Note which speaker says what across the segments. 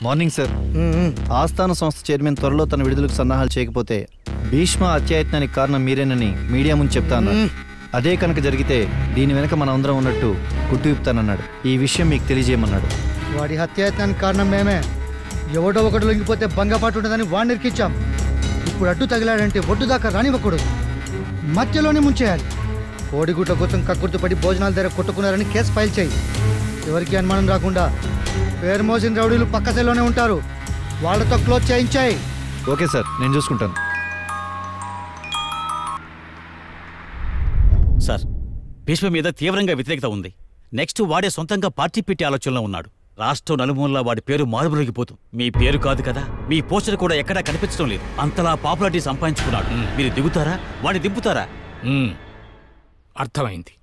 Speaker 1: Morning sir. ఆస్థాన సంస్థ chairman త్వరలో తన విడుదలకు సన్నాహాలు చేయకపోతే భీష్మ హత్యాయత్నానికి కారణం మీరేనని మీడియా ముందు చెప్తాను. అదే కనుక జరిగితే దీని వెనక మన అందరం ఉన్నట్టు గుట్టు విప్పుతానన్నాడు. ఈ విషయం మీకు తెలియజేయమన్నాడు.
Speaker 2: వాడి హత్యాయత్నానికి కారణం మేమే. ఎవడో ఒకటి లొంగిపోతే భంగపాటు ఉండదని వాడిని నిరికించాం. ఇప్పుడు అడ్డు తగిలాడంటే ఒడ్డు దాకా రానివ్వకూడదు, మధ్యలోనే ముంచేయాలి. కోడిగుట్ల కోసం కక్కుర్తిపడి భోజనాల దగ్గర కొట్టుకున్నారని కేసు ఫైల్ చేయి. ఎవరికి అనుమానం రాకుండా పేరు మోసిన రౌడీలు పక్క సెల్లోనే ఉంటారు, వాళ్ళతో క్లోజ్ చేయించాయి.
Speaker 1: ఓకే సార్, నేను చూసుకుంటాను.
Speaker 3: సార్, భీష్మ మీద తీవ్రంగా వ్యతిరేకత ఉంది. నెక్స్ట్ వాడే సొంతంగా పార్టీ పెట్టి ఆలోచనలో ఉన్నాడు. రాష్ట్రం నలుమూలలా వాడి పేరు మారుమరుగిపోతుంది. మీ పేరు కాదు కదా, మీ పోస్టర్ కూడా ఎక్కడా కనిపించడం లేదు. అంతలా పాపులారిటీ సంపాదించుకున్నాడు. మీరు దిగుతారా, వాడిని దింపుతారా?
Speaker 4: అర్థమైంది.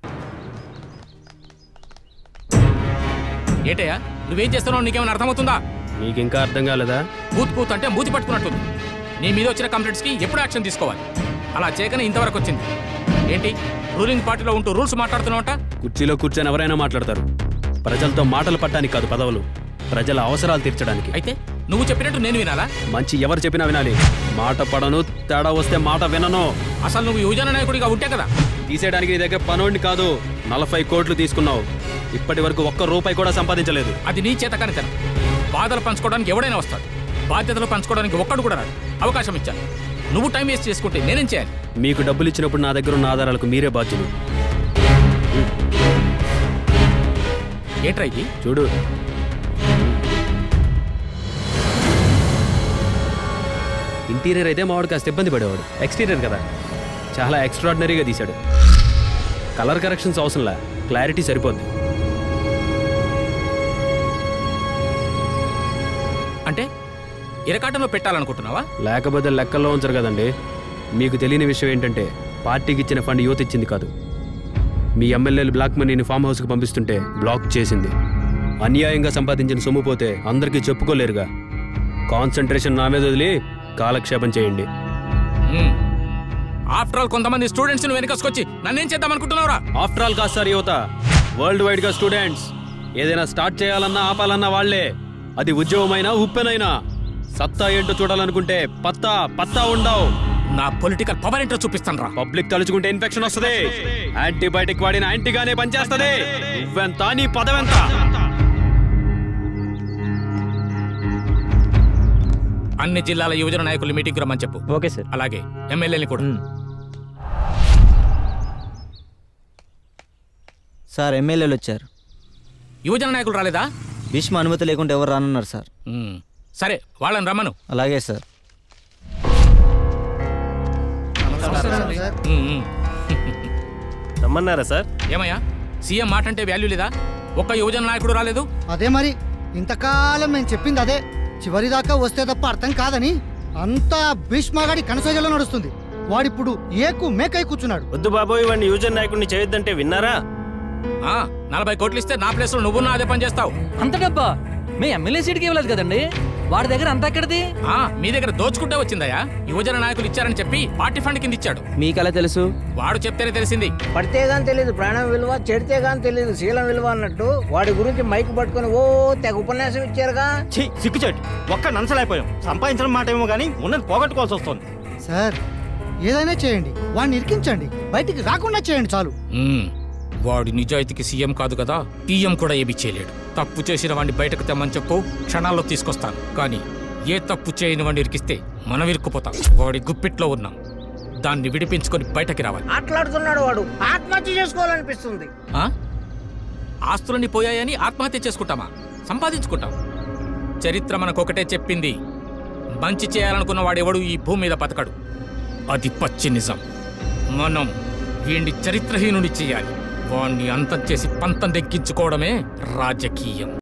Speaker 4: ఏటయ్యా, నువ్వేం చేస్తున్నావు నీకేమైనా అర్థమవుతుందా?
Speaker 5: నీకింకా అర్థం కాలేదా?
Speaker 4: బూత్ అంటే మూతి పట్టుకున్నట్టుంది. నీ మీద వచ్చిన కంప్లైంట్స్కి ఎప్పుడు యాక్షన్ తీసుకోవాలి? అలా చేయకనే ఇంతవరకు వచ్చింది. ఏంటి రూలింగ్ పార్టీలో ఉంటూ రూల్స్ మాట్లాడుతున్నావట?
Speaker 5: కుర్చీలో కూర్చొని ఎవరైనా మాట్లాడతారు. ప్రజలతో మాటలు పట్టడానికి కాదు పదవులు, ప్రజల అవసరాలు తీర్చడానికి.
Speaker 4: అయితే నువ్వు చెప్పినట్టు నేను వినాలా?
Speaker 5: మంచి ఎవరు చెప్పినా వినాలి. మాట పడను, తేడా వస్తే మాట వినను.
Speaker 4: అసలు నువ్వు యువజన నాయకుడిగా ఉంటే కదా
Speaker 5: తీసేయడానికి నీ దగ్గర పనోడిని కాదు. 40 కోట్లు తీసుకున్నావు, ఇప్పటి వరకు ఒక్క రూపాయి కూడా సంపాదించలేదు.
Speaker 4: అది నీ చేత కనుక. బాధలు పంచుకోవడానికి ఎవడైనా వస్తాడు, బాధ్యతలు పంచుకోవడానికి ఒక్కడు కూడా రాడు. అవకాశం ఇచ్చాను, నువ్వు టైం వేస్ట్ చేసుకుంటే నేనేం చేయాలి?
Speaker 5: మీకు డబ్బులు ఇచ్చినప్పుడు నా దగ్గర ఉన్న ఆధారాలకు మీరే బాధ్యులు.
Speaker 4: ఏట్రా ఇది?
Speaker 5: చూడు, ఇంటీరియర్ అయితే మావాడు కాస్త ఇబ్బంది పడేవాడు. ఎక్స్టీరియర్ కదా, చాలా ఎక్స్ట్రాడినరీగా తీశాడు. కలర్ కరెక్షన్స్ అవసరంలా, క్లారిటీ సరిపోద్ది.
Speaker 4: అంటే ఇరకాటంలో పెట్టాలనుకుంటున్నావా?
Speaker 5: లేకపోతే లెక్కల్లో ఉంచరు కదండి. మీకు తెలియని విషయం ఏంటంటే పార్టీకి ఇచ్చిన ఫండ్ యువత ఇచ్చింది కాదు. మీ ఎమ్మెల్యేలు బ్లాక్ మనీని ఫామ్ హౌస్కి పంపిస్తుంటే బ్లాక్ చేసింది. అన్యాయంగా సంపాదించిన సొమ్ము పోతే అందరికీ చెప్పుకోలేరుగా. కాన్సన్ట్రేషన్ నా మీద వదిలి కాలక్షేపం చేయండి.
Speaker 4: ఆఫ్టర్ ఆల్ కొంతమంది స్టూడెంట్స్ వెనకసుకొచ్చి నన్నేం చేద్దాం అనుకుంటున్నావురా?
Speaker 5: ఆఫ్టర్ ఆల్ కాదు సార్ యువత, వరల్డ్ వైడ్ గా స్టూడెంట్స్. ఏదైనా స్టార్ట్ చేయాలన్నా ఆపాలన్నా వాళ్లే. అది ఉద్యమమైనా ఉప్పెనైనా. సత్తా ఏంటో చూడాలనుకుంటే పత్తా ఉండవు.
Speaker 4: నా పొలిటికల్ పవర్ ఏంటో చూపిస్తాను రా.
Speaker 5: పబ్లిక్ తలుచుకుంటే ఇన్ఫెక్షన్ వస్తుంది. యాంటీబయాటిక్ వాడిన యాంటీగానే పనిచేస్తుంది. నువ్వెంత, నీ పదవెంత?
Speaker 4: అన్ని జిల్లాల యువజన నాయకులు మీటింగ్ రమ్మని చెప్పు.
Speaker 6: Okay sir.
Speaker 4: అలాగే ఎమ్మెల్యేని కూడా.
Speaker 6: సార్, ఎమ్మెల్యేలు వచ్చారు.
Speaker 4: యువజన నాయకులు రాలేదా?
Speaker 6: భీష్మ అనుమతి లేకుండా ఎవరు రానున్నారు సార్.
Speaker 4: సరే, వాళ్ళని రమ్మను.
Speaker 6: అలాగే సార్.
Speaker 5: రమ్మన్నారా సార్?
Speaker 4: ఏమయ్యా, సీఎం మాట అంటే వాల్యూ లేదా? ఒక్క యువజన నాయకుడు రాలేదు.
Speaker 2: అదే మరి, ఇంతకాలం మేము చెప్పింది అదే. చివరిదాకా వస్తే తప్ప అర్థం కాదని అంతా భీష్మగాడి కనసజలో నడుస్తుంది. వాడిప్పుడు ఏకు మేకై కూర్చున్నాడు.
Speaker 5: వద్దు బాబోయ్, వాడిని యువజన నాయకుడిని చేయొద్దంటే విన్నారా?
Speaker 4: 40 కోట్లు ఇస్తే నా ప్లేస్ లో నువ్వున్నా అదే పని చేస్తావు.
Speaker 6: అంత డబ్బా మీ ఎమ్మెల్యే సీట్కి ఇవ్వలేదు కదండి. వాడి దగ్గర అంతా ఎక్కడిది?
Speaker 4: మీ దగ్గర దోచుకుంటే వచ్చిందయ్యా. యువజన నాయకులు ఇచ్చారని చెప్పి పార్టీ ఫండ్ కింద ఇచ్చాడు.
Speaker 6: మీకలా తెలుసు?
Speaker 4: వాడు చెప్తేనే తెలిసింది.
Speaker 7: పడితే గాని తెలియదు ప్రాణం విలువ, చెడితే గాని తెలియదు శీలం విలువ అన్నట్టు వాడి గురించి మైక్ పట్టుకుని ఓ తెగ ఉపన్యాసం ఇచ్చారుగా.
Speaker 8: సిగ్గుచేటు ఒక్క నంచలైపోయాం. సంపాదించడం మాట ఏమో గానీ ఉన్నది పోగొట్టుకోవాల్సి వస్తుంది.
Speaker 2: సార్, ఏదైనా చేయండి, వాడిని ఇరికించండి, బయటికి రాకుండా చేయండి చాలు.
Speaker 4: వాడి నిజాయితీకి సీఎం కాదు కదా, టీఎం కూడా ఏమీ చేయలేడు. తప్పు చేసిన వాడిని బయటకు తెమ్మని చెప్పు, క్షణాల్లో తీసుకొస్తాను. కానీ ఏ తప్పు చేయని వాడిని ఇరికిస్తే మనం ఇరుక్కుపోతాం. వాడి గుప్పిట్లో ఉన్నాం, దాన్ని విడిపించుకొని బయటకి రావాలి.
Speaker 7: ఆటలాడుతున్నాడు వాడు, ఆత్మహత్య చేసుకోవాలనిపిస్తుంది.
Speaker 4: ఆస్తులన్నీ పోయాయని ఆత్మహత్య చేసుకుంటామా? సంపాదించుకుంటాం. చరిత్ర మనకొకటే చెప్పింది, మంచి చేయాలనుకున్న వాడెవడు ఈ భూమి మీద బతకడు. అది పచ్చి నిజం. మనం వీడిని చరిత్రహీనుని చేయాలి. వాణ్ణి అంతం చేసి పంతం దక్కించుకోవడమే రాజకీయం.